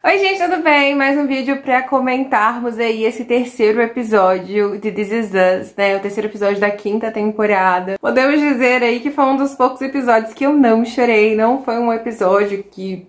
Oi gente, tudo bem? Mais um vídeo pra comentarmos aí esse terceiro episódio de This Is Us, né? O terceiro episódio da quinta temporada. Podemos dizer aí que foi um dos poucos episódios que eu não chorei, não foi um episódio que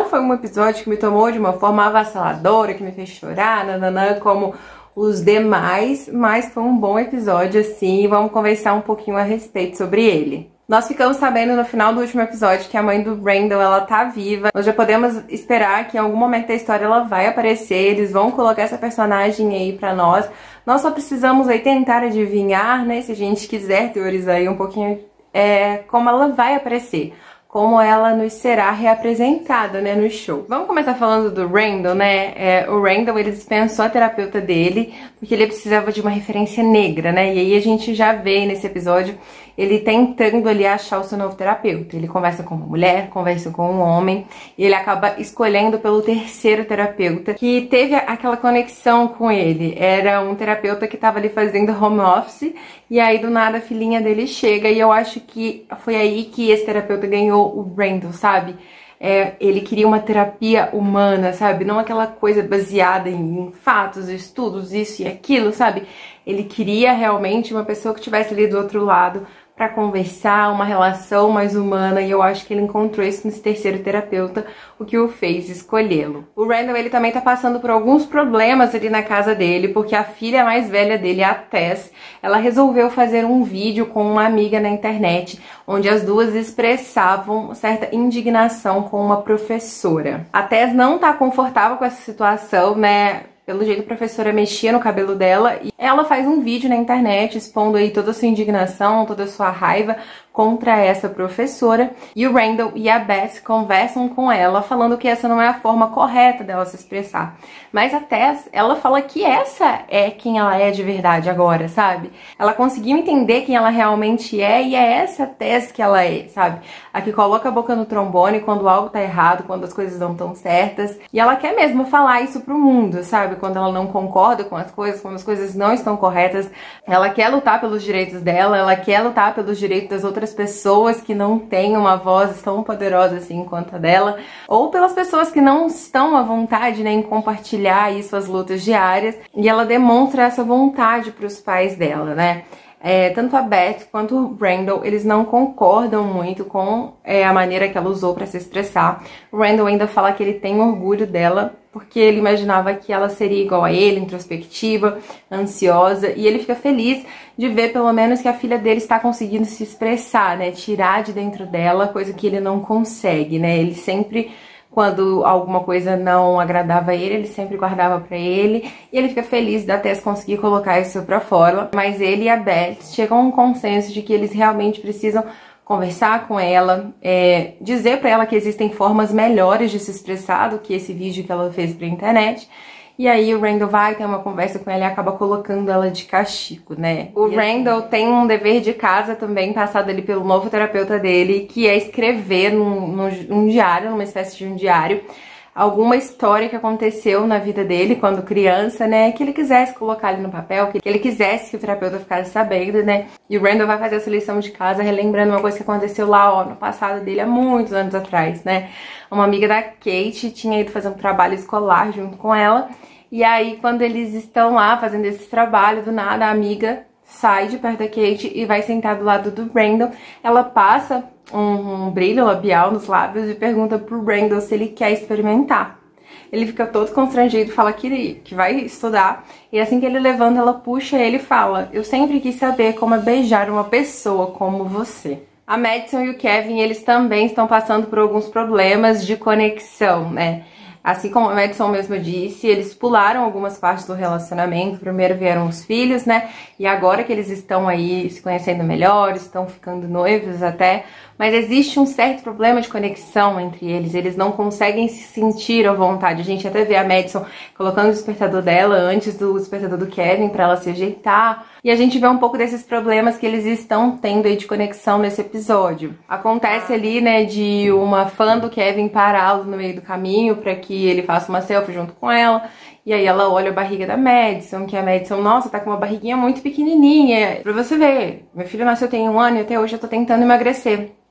me tomou de uma forma avassaladora, que me fez chorar, nananã, como os demais, mas foi um bom episódio assim, e vamos conversar um pouquinho a respeito sobre ele. Nós ficamos sabendo no final do último episódio que a mãe do Randall, ela tá viva. Nós já podemos esperar que em algum momento da história ela vai aparecer, eles vão colocar essa personagem aí pra nós. Nós só precisamos aí tentar adivinhar, né, se a gente quiser teorizar aí um pouquinho, como ela vai aparecer. Como ela nos será reapresentada, né, no show. Vamos começar falando do Randall, né? O Randall, ele dispensou a terapeuta dele porque ele precisava de uma referência negra, né? E aí a gente já vê nesse episódio ele tentando ali achar o seu novo terapeuta. Ele conversa com uma mulher, conversa com um homem, e ele acaba escolhendo pelo terceiro terapeuta, que teve aquela conexão com ele. Era um terapeuta que estava ali fazendo home office, e aí do nada a filhinha dele chega, e eu acho que foi aí que esse terapeuta ganhou o Randall, sabe? Ele queria uma terapia humana, sabe? Não aquela coisa baseada em fatos, estudos, isso e aquilo, sabe? Ele queria realmente uma pessoa que estivesse ali do outro lado para conversar, uma relação mais humana, e eu acho que ele encontrou isso nesse terceiro terapeuta, o que o fez escolhê-lo. O Randall, ele também tá passando por alguns problemas ali na casa dele, porque a filha mais velha dele, a Tess, ela resolveu fazer um vídeo com uma amiga na internet, onde as duas expressavam certa indignação com uma professora. A Tess não tá confortável com essa situação, né? Pelo jeito a professora mexia no cabelo dela, e ela faz um vídeo na internet expondo aí toda a sua indignação, toda a sua raiva contra essa professora, e o Randall e a Beth conversam com ela, falando que essa não é a forma correta dela se expressar. Mas a Tess, ela fala que essa é quem ela é de verdade agora, sabe? Ela conseguiu entender quem ela realmente é, e é essa Tess que ela é, sabe? A que coloca a boca no trombone quando algo tá errado, quando as coisas não estão certas, e ela quer mesmo falar isso pro mundo, sabe? Quando ela não concorda com as coisas, quando as coisas não estão corretas, ela quer lutar pelos direitos dela, ela quer lutar pelos direitos das outras pessoas que não têm uma voz tão poderosa assim quanto a dela, ou pelas pessoas que não estão à vontade, né, em compartilhar aí suas lutas diárias, e ela demonstra essa vontade para os pais dela, né? Tanto a Beth quanto o Randall, eles não concordam muito com a maneira que ela usou para se expressar. O Randall ainda fala que ele tem orgulho dela, porque ele imaginava que ela seria igual a ele, introspectiva, ansiosa, e ele fica feliz de ver pelo menos que a filha dele está conseguindo se expressar, né, tirar de dentro dela, coisa que ele não consegue, né, ele sempre, quando alguma coisa não agradava ele sempre guardava pra ele, e ele fica feliz da Tess conseguir colocar isso pra fora, mas ele e a Beth chegam a um consenso de que eles realmente precisam conversar com ela, dizer pra ela que existem formas melhores de se expressar do que esse vídeo que ela fez pra internet. E aí o Randall vai ter uma conversa com ela e acaba colocando ela de castigo, né? O Randall tem um dever de casa também, passado ali pelo novo terapeuta dele, que é escrever num diário, numa espécie de um diário, alguma história que aconteceu na vida dele quando criança, né, que ele quisesse colocar ali no papel, que ele quisesse que o terapeuta ficasse sabendo, né, e o Randall vai fazer essa lição de casa relembrando uma coisa que aconteceu lá, ó, no passado dele, há muitos anos atrás, né. Uma amiga da Kate tinha ido fazer um trabalho escolar junto com ela, e aí quando eles estão lá fazendo esse trabalho, do nada a amiga sai de perto da Kate e vai sentar do lado do Randall. Ela passa um brilho labial nos lábios e pergunta pro Randall se ele quer experimentar. Ele fica todo constrangido, fala que vai estudar, e assim que ele levanta, ela puxa ele e fala: eu sempre quis saber como é beijar uma pessoa como você. A Madison e o Kevin, eles também estão passando por alguns problemas de conexão, né? Assim como a Madison mesmo disse, eles pularam algumas partes do relacionamento. Primeiro vieram os filhos, né? E agora que eles estão aí se conhecendo melhor, estão ficando noivos até, mas existe um certo problema de conexão entre eles. Eles não conseguem se sentir à vontade. A gente até vê a Madison colocando o despertador dela antes do despertador do Kevin pra ela se ajeitar. E a gente vê um pouco desses problemas que eles estão tendo aí de conexão nesse episódio. Acontece ali, né, de uma fã do Kevin pará-lo no meio do caminho pra que ele faça uma selfie junto com ela. E aí ela olha a barriga da Madison, que a Madison, nossa, tá com uma barriguinha muito pequenininha. Pra você ver, meu filho nasceu tem 1 ano e até hoje eu tô tentando emagrecer.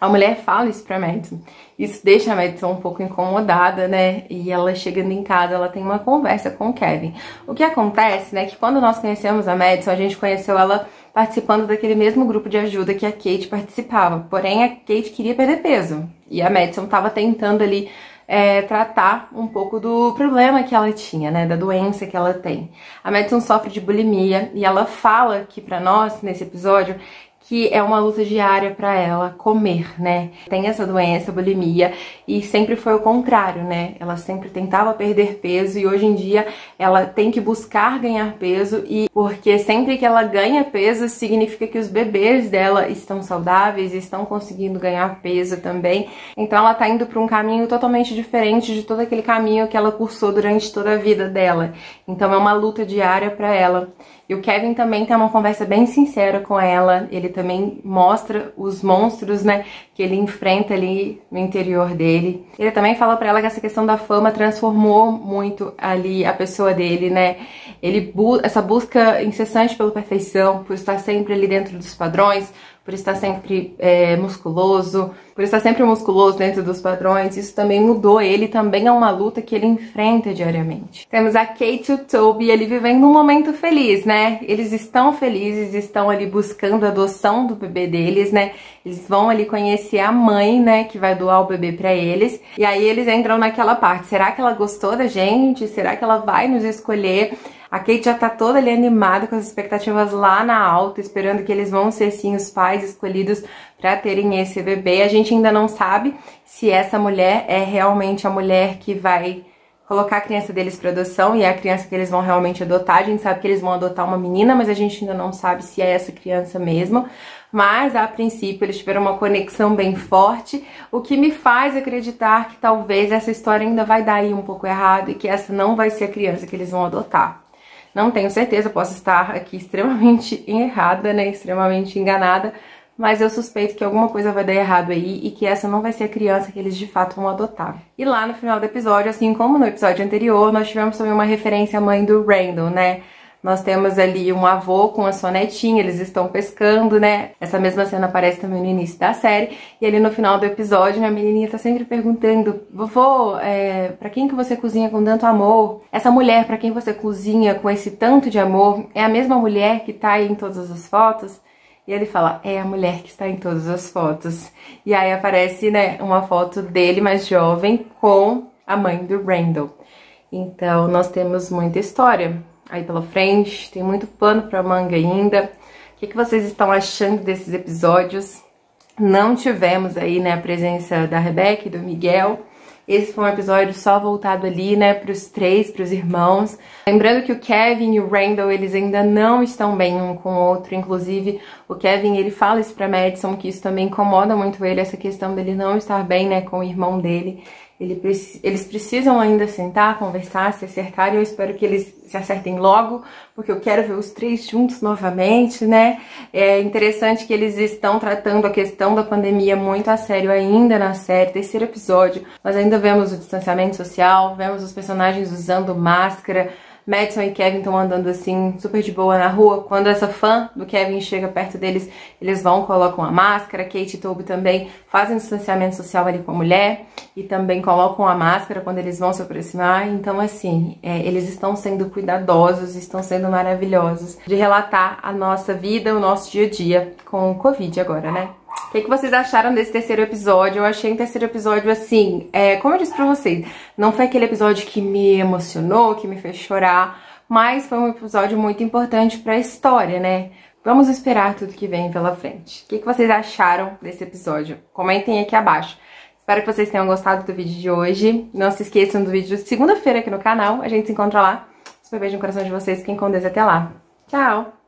A mulher fala isso pra Madison. Isso deixa a Madison um pouco incomodada, né? E ela chegando em casa, ela tem uma conversa com o Kevin. O que acontece, né, que quando nós conhecemos a Madison, a gente conheceu ela participando daquele mesmo grupo de ajuda que a Kate participava. Porém, a Kate queria perder peso. E a Madison tava tentando ali tratar um pouco do problema que ela tinha, né, da doença que ela tem. A Madison sofre de bulimia e ela fala aqui pra nós, nesse episódio, que é uma luta diária pra ela comer, né? Tem essa doença, bulimia, e sempre foi o contrário, né? Ela sempre tentava perder peso e hoje em dia ela tem que buscar ganhar peso, e porque sempre que ela ganha peso significa que os bebês dela estão saudáveis, estão conseguindo ganhar peso também. Então ela tá indo pra um caminho totalmente diferente de todo aquele caminho que ela cursou durante toda a vida dela. Então é uma luta diária pra ela. E o Kevin também tem uma conversa bem sincera com ela, ele também mostra os monstros, né, que ele enfrenta ali no interior dele. Ele também fala pra ela que essa questão da fama transformou muito ali a pessoa dele, né, essa busca incessante pela perfeição, por estar sempre ali dentro dos padrões, por estar sempre musculoso, por estar sempre musculoso dentro dos padrões, isso também mudou ele, também é uma luta que ele enfrenta diariamente. Temos a Kate e o Toby ali vivendo um momento feliz, né? Eles estão felizes, estão ali buscando a adoção do bebê deles, né? Eles vão ali conhecer a mãe, né, que vai doar o bebê pra eles, e aí eles entram naquela parte, será que ela gostou da gente? Será que ela vai nos escolher? A Kate já tá toda ali animada, com as expectativas lá na alta, esperando que eles vão ser sim os pais escolhidos para terem esse bebê. A gente ainda não sabe se essa mulher é realmente a mulher que vai colocar a criança deles para adoção e é a criança que eles vão realmente adotar. A gente sabe que eles vão adotar uma menina, mas a gente ainda não sabe se é essa criança mesmo. Mas, a princípio, eles tiveram uma conexão bem forte, o que me faz acreditar que talvez essa história ainda vai dar aí um pouco errado e que essa não vai ser a criança que eles vão adotar. Não tenho certeza, posso estar aqui extremamente errada, né, extremamente enganada, mas eu suspeito que alguma coisa vai dar errado aí e que essa não vai ser a criança que eles de fato vão adotar. E lá no final do episódio, assim como no episódio anterior, nós tivemos também uma referência à mãe do Randall, né? Nós temos ali um avô com a sua netinha, eles estão pescando, né? Essa mesma cena aparece também no início da série. E ali no final do episódio, a menininha tá sempre perguntando: vovô, pra quem que você cozinha com tanto amor? Essa mulher pra quem você cozinha com esse tanto de amor é a mesma mulher que tá aí em todas as fotos? E ele fala: é a mulher que está em todas as fotos. E aí aparece, né, uma foto dele mais jovem com a mãe do Randall. Então nós temos muita história aí pela frente, tem muito pano pra manga ainda. O que vocês estão achando desses episódios? Não tivemos aí, né, a presença da Rebecca e do Miguel. Esse foi um episódio só voltado ali, né, pros três, pros irmãos. Lembrando que o Kevin e o Randall, eles ainda não estão bem um com o outro. Inclusive, o Kevin, ele fala isso pra Madison, que isso também incomoda muito ele, essa questão dele não estar bem, né, com o irmão dele. Eles precisam ainda sentar, conversar, se acertar, e eu espero que eles se acertem logo, porque eu quero ver os três juntos novamente, né? É interessante que eles estão tratando a questão da pandemia muito a sério ainda na série. Terceiro episódio, nós ainda vemos o distanciamento social, vemos os personagens usando máscara, Madison e Kevin estão andando assim, super de boa na rua. Quando essa fã do Kevin chega perto deles, eles vão, colocam a máscara. Kate e Toby também fazem distanciamento social ali com a mulher e também colocam a máscara quando eles vão se aproximar. Então, assim, eles estão sendo cuidadosos, estão sendo maravilhosos de relatar a nossa vida, o nosso dia a dia com o Covid agora, né? O que vocês acharam desse terceiro episódio? Eu achei um terceiro episódio, assim, como eu disse pra vocês, não foi aquele episódio que me emocionou, que me fez chorar, mas foi um episódio muito importante pra história, né? Vamos esperar tudo que vem pela frente. O que vocês acharam desse episódio? Comentem aqui abaixo. Espero que vocês tenham gostado do vídeo de hoje. Não se esqueçam do vídeo de segunda-feira aqui no canal. A gente se encontra lá. Super beijo no coração de vocês. Fiquem com Deus até lá. Tchau!